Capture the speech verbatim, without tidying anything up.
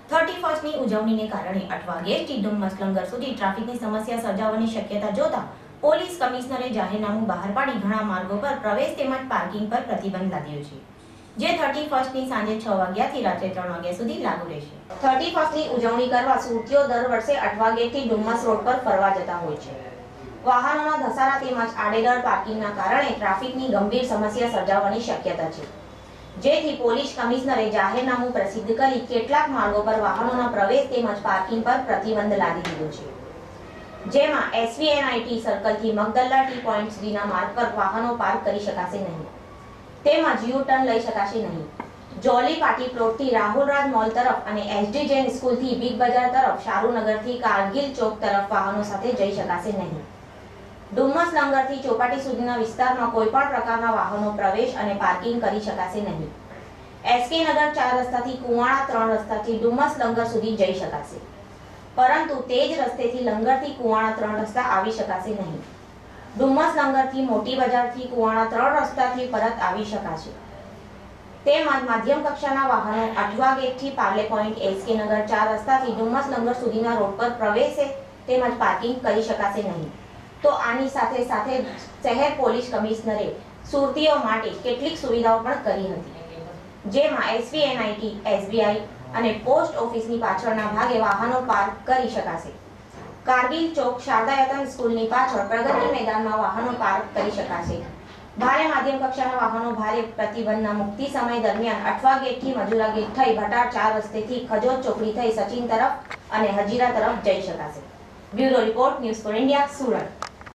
Thirty ફર્સ્ટની ઉજવણીને કારણે અઠવા ગેટથી ડુમ્મસ લંગર સુધી ટ્રાફિકની સમસ્યા સર્જાવાની શક્યતા જોતા પોલીસ કમિશનરે જાહેરનામું બહાર પાડી ઘણા માર્ગો પર પ્રવેશ તેમજ પાર્કિંગ પર પ્રતિબંધ લાદ્યો છે, જે થર્ટી ફર્સ્ટની સાંજે છ વાગ્યાથી રાત્રે ત્રણ વાગ્યા સુધી લાગુ રહેશે. થર્ટી ફર્સ્ટની ઉજવણી કરવા સુરતીઓ દર વર્ષે અઠવા ગેટથી ડુમ્મસ રોડ પર ફરવા જતા હોય છે. વાહનોના ધસારા તેમજ આડેધડ પાર્કિંગના કારણે ટ્રાફિકની ગંભીર સમસ્યા સર્જાવાની શક્યતા છે, જેથી પોલીસ કમિશનરે જાહેરનામું પ્રસિદ્ધ કરી કેટલાક માર્ગો પર વાહનોના પ્રવેશ તેમજ પાર્કિંગ પર પ્રતિબંધ લાદી દીધો છે, જેમાં એસવીએનઆઈટી સર્કલથી મગદલ્લા ટી પોઈન્ટ સુધીના માર્ગ પર વાહનો પાર્ક કરી શકાશે નહીં, તેમજ યુ ટર્ન લઈ શકાશે નહીં. જોલી પાટી પ્લોટથી રાહુલરાજ મોલ તરફ અને એસડી જૈન સ્કૂલથી બિગ બજાર તરફ શારુનગરથી કારગિલ ચોક તરફ વાહનો સાથે જઈ શકાશે નહીં. ડુમ્મસ લંગરથી ચોપાટી સુધીના વિસ્તારમાં કોઈ પણ પ્રકારના વાહનો પ્રવેશ અને પાર્કિંગ કરી શકાશે નહીં. એસકે નગર ચાર રસ્તાથી કુવાણા ત્રણ રસ્તાથી ડુમ્મસ લંગર સુધી જઈ શકાશે, પરંતુ તે જ રસ્તેથી લંગરથી કુવાણા ત્રણ રસ્તા આવી શકાશે નહીં. ડુમ્મસ લંગરથી મોટી બજારથી કુવાણા ત્રણ રસ્તાથી પરત આવી શકાશે. તેમજ મધ્યમ કક્ષાના વાહનો અઠવા ગેટથી પાર્લે પોઈન્ટ એસકે નગર ચાર રસ્તાથી ડુમ્મસ લંગર સુધીના રોડ પર પ્રવેશે તેમજ પાર્કિંગ કરી શકાશે નહીં. તો આની સાથે સાથે શહેર પોલીસ કમિશનરે સુરતીઓ માટે કેટલીક સુવિધાઓ પણ કરી હતી, જેમાં એસવીએનઆઈટી, એસબીઆઈ અને પોસ્ટ ઓફિસની પાછળના ભાગે વાહનો પાર્ક કરી શકાશે. કારગિલ ચોક શારદા યતન સ્કૂલની પાછળ પ્રગતિ મેદાનમાં વાહનો પાર્ક કરી શકાશે. ભારે માધ્યમ કક્ષાના વાહનો ભારે પ્રતિબંધના મુક્તિ સમય દરમિયાન અઠવા ગેટથી મજુરા ગેટ થઈ ભટાર ચાર રસ્તેથી ખજોદ ચોકડી થઈ સચિન તરફ અને હજીરા તરફ જઈ શકાશે. Bureau report, news four India, Surat.